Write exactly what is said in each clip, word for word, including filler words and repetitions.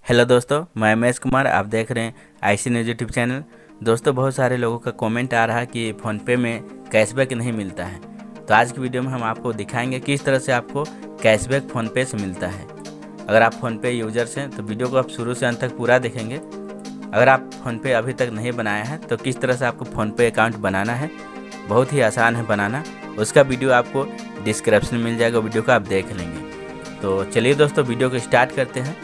Hello दोस्तों, मैं महेश कुमार। आप देख रहे हैं आईसी न्यूज़ यूट्यूब चैनल। दोस्तों, बहुत सारे लोगों का कमेंट आ रहा है कि फ़ोनपे में कैशबैक नहीं मिलता है। तो आज की वीडियो में हम आपको दिखाएंगे किस तरह से आपको कैशबैक फ़ोनपे से मिलता है। अगर आप फ़ोनपे यूज़र्स हैं तो वीडियो को आप शुरू से अंत तक पूरा देखेंगे। अगर आप फ़ोनपे अभी तक नहीं बनाया है तो किस तरह से आपको फ़ोनपे अकाउंट बनाना है, बहुत ही आसान है बनाना। उसका वीडियो आपको डिस्क्रिप्शन में मिल जाएगा, वीडियो को आप देख लेंगे। तो चलिए दोस्तों, वीडियो को स्टार्ट करते हैं।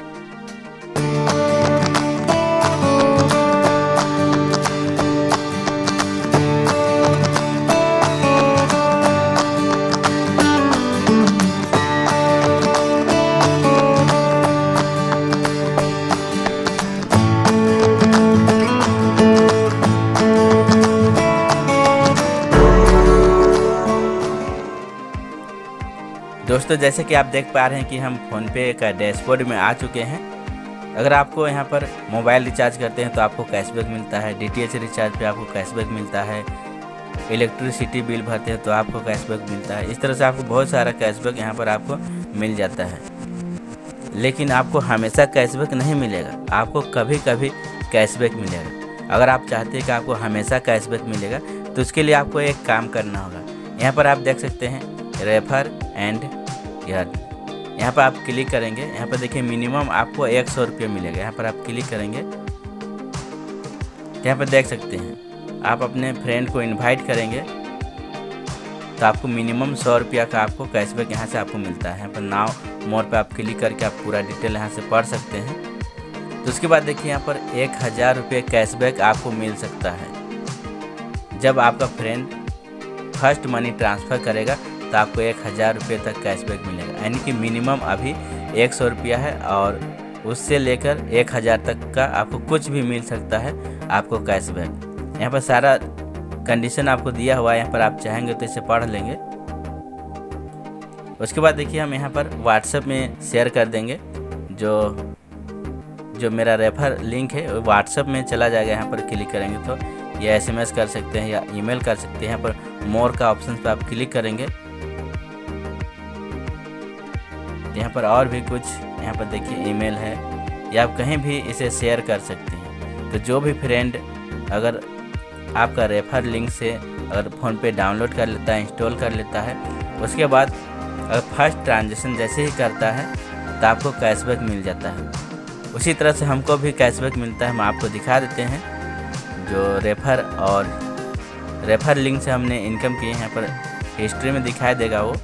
दोस्तों, जैसे कि आप देख पा रहे हैं कि हम फ़ोनपे का डैशबोर्ड में आ चुके हैं। अगर आपको यहाँ पर मोबाइल रिचार्ज करते हैं तो आपको कैशबैक मिलता है, डीटीएच रिचार्ज पे आपको कैशबैक मिलता है, इलेक्ट्रिसिटी बिल भरते हैं तो आपको कैशबैक मिलता है। इस तरह से आपको बहुत सारा कैशबैक यहाँ पर आपको मिल जाता है। लेकिन आपको हमेशा कैशबैक नहीं मिलेगा, आपको कभी कभी कैशबैक मिलेगा। अगर आप चाहते हैं कि आपको हमेशा कैशबैक मिलेगा तो उसके लिए आपको एक काम करना होगा। यहाँ पर आप देख सकते हैं रेफर एंड यार, यहाँ पर आप क्लिक करेंगे। यहाँ पर देखिए मिनिमम आपको एक सौ रुपये मिलेगा। यहाँ पर आप क्लिक करेंगे, यहाँ पर देख सकते हैं आप अपने फ्रेंड को इनवाइट करेंगे तो आपको मिनिमम सौ रुपया का आपको कैशबैक यहाँ से आपको मिलता है। यहाँ पर नाउ मोर पे आप क्लिक करके आप पूरा डिटेल यहाँ से पढ़ सकते हैं। तो उसके बाद देखिए यहाँ पर एक हज़ार रुपये कैशबैक आपको मिल सकता है। जब आपका फ्रेंड फर्स्ट मनी ट्रांसफ़र करेगा तो आपको एक हज़ार रुपये तक कैशबैक मिलेगा। यानी कि मिनिमम अभी एक सौ रुपया है और उससे लेकर एक हज़ार तक का आपको कुछ भी मिल सकता है आपको कैशबैक। यहाँ पर सारा कंडीशन आपको दिया हुआ है, यहाँ पर आप चाहेंगे तो इसे पढ़ लेंगे। उसके बाद देखिए हम यहाँ पर व्हाट्सएप में शेयर कर देंगे। जो जो मेरा रेफर लिंक है वो व्हाट्सएप में चला जाएगा। यहाँ पर क्लिक करेंगे तो या एसएमएस कर सकते हैं या ईमेल कर सकते हैं। यहाँ पर मोर का ऑप्शन पर आप क्लिक करेंगे। यहाँ पर और भी कुछ यहाँ पर देखिए ईमेल है, या आप कहीं भी इसे शेयर कर सकते हैं। तो जो भी फ्रेंड अगर आपका रेफर लिंक से अगर फ़ोनपे डाउनलोड कर लेता है, इंस्टॉल कर लेता है, उसके बाद अगर फर्स्ट ट्रांजेक्शन जैसे ही करता है तो आपको कैशबैक मिल जाता है। उसी तरह से हमको भी कैशबैक मिलता है। हम आपको दिखा देते हैं जो रेफर और रेफर लिंक से हमने इनकम की, यहाँ पर हिस्ट्री में दिखाई देगा। वो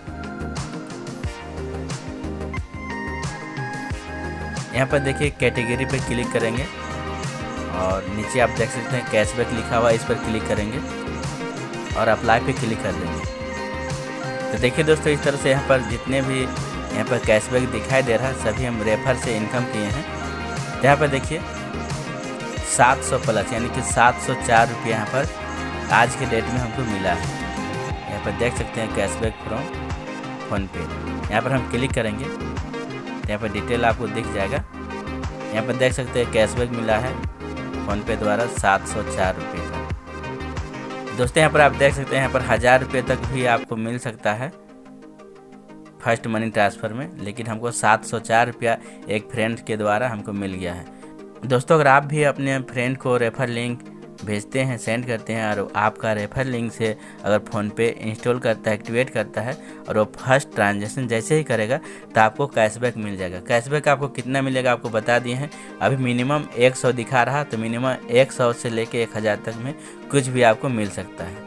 यहाँ पर देखिए कैटेगरी पे क्लिक करेंगे और नीचे आप देख सकते हैं कैशबैक लिखा हुआ है, इस पर क्लिक करेंगे और अप्लाई पे क्लिक कर देंगे। तो देखिए दोस्तों, इस तरह से यहाँ पर जितने भी यहाँ पर कैशबैक दिखाई दे रहा है सभी हम रेफर से इनकम किए हैं। तो यहाँ पर देखिए सात सौ प्लस यानी कि सात सौ चार रुपये यहाँ पर आज के डेट में हमको मिला है। यहाँ पर देख सकते हैं कैशबैक फ्रॉम फ़ोनपे। यहाँ पर हम क्लिक करेंगे, यहाँ पर डिटेल आपको दिख जाएगा। यहाँ पर देख सकते हैं कैशबैक मिला है फ़ोनपे द्वारा सात सौ चार रुपये का। दोस्तों, यहाँ पर आप देख सकते हैं यहाँ पर हज़ार रुपये तक भी आपको मिल सकता है फर्स्ट मनी ट्रांसफ़र में, लेकिन हमको सात सौ चार रुपया एक फ्रेंड के द्वारा हमको मिल गया है। दोस्तों, अगर आप भी अपने फ्रेंड को रेफर लिंक भेजते हैं, सेंड करते हैं और आपका रेफर लिंक से अगर फ़ोनपे इंस्टॉल करता है, एक्टिवेट करता है और वो फर्स्ट ट्रांजैक्शन जैसे ही करेगा तो आपको कैशबैक मिल जाएगा। कैशबैक आपको कितना मिलेगा आपको बता दिए हैं। अभी मिनिमम एक सौ दिखा रहा, तो मिनिमम एक सौ से लेके एक हज़ार तक में कुछ भी आपको मिल सकता है।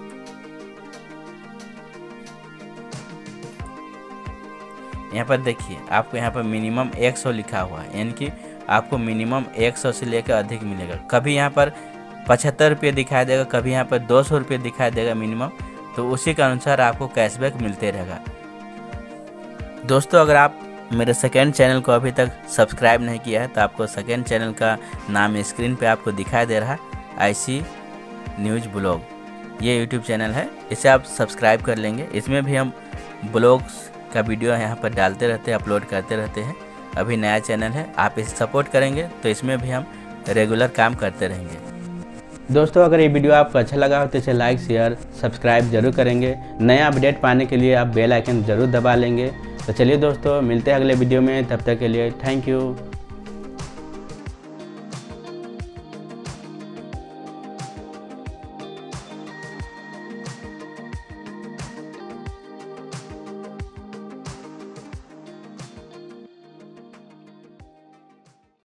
यहाँ पर देखिए आपको यहाँ पर मिनिमम एक सौ लिखा हुआ है, यानी कि आपको मिनिमम एक सौ से लेकर अधिक मिलेगा। कभी यहाँ पर पचहत्तर रुपये दिखाई देगा, कभी यहाँ पर दो सौ रुपये दिखाई देगा मिनिमम। तो उसी के अनुसार आपको कैशबैक मिलते रहेगा। दोस्तों, अगर आप मेरे सेकेंड चैनल को अभी तक सब्सक्राइब नहीं किया है तो आपको सेकेंड चैनल का नाम स्क्रीन पे आपको दिखाई दे रहा है, आईसी न्यूज़ ब्लॉग। ये यूट्यूब चैनल है, इसे आप सब्सक्राइब कर लेंगे। इसमें भी हम ब्लॉग्स का वीडियो यहाँ पर डालते रहते हैं, अपलोड करते रहते हैं। अभी नया चैनल है, आप इसे सपोर्ट करेंगे तो इसमें भी हम रेगुलर काम करते रहेंगे। दोस्तों, अगर ये वीडियो आपको अच्छा लगा हो तो इसे लाइक शेयर सब्सक्राइब जरूर करेंगे। नया अपडेट पाने के लिए आप बेल आइकन जरूर दबा लेंगे। तो चलिए दोस्तों, मिलते हैं अगले वीडियो में, तब तक के लिए थैंक यू।